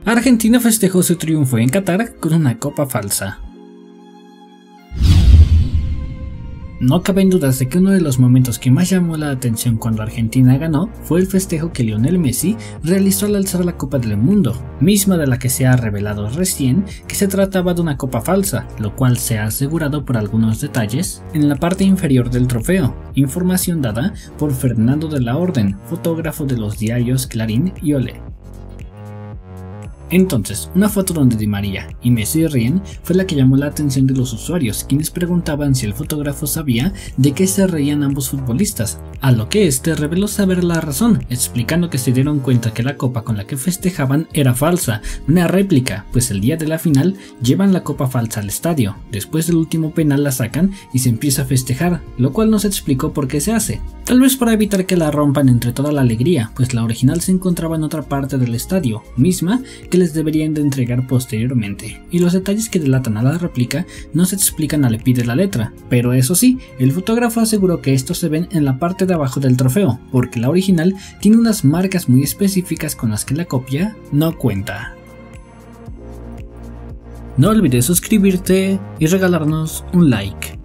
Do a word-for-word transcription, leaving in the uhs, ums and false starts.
Argentina festejó su triunfo en Qatar con una copa falsa. No caben dudas de que uno de los momentos que más llamó la atención cuando Argentina ganó fue el festejo que Lionel Messi realizó al alzar la Copa del Mundo, misma de la que se ha revelado recién que se trataba de una copa falsa, lo cual se ha asegurado por algunos detalles en la parte inferior del trofeo, información dada por Fernando de la Orden, fotógrafo de los diarios Clarín y Olé. Entonces, una foto donde Di María y Messi ríen fue la que llamó la atención de los usuarios, quienes preguntaban si el fotógrafo sabía de qué se reían ambos futbolistas, a lo que este reveló saber la razón, explicando que se dieron cuenta que la copa con la que festejaban era falsa, una réplica, pues el día de la final llevan la copa falsa al estadio, después del último penal la sacan y se empieza a festejar, lo cual no se explicó por qué se hace, tal vez para evitar que la rompan entre toda la alegría, pues la original se encontraba en otra parte del estadio, misma que les deberían de entregar posteriormente, y los detalles que delatan a la réplica no se explican al pie de la letra, pero eso sí, el fotógrafo aseguró que estos se ven en la parte de abajo del trofeo, porque la original tiene unas marcas muy específicas con las que la copia no cuenta. No olvides suscribirte y regalarnos un like.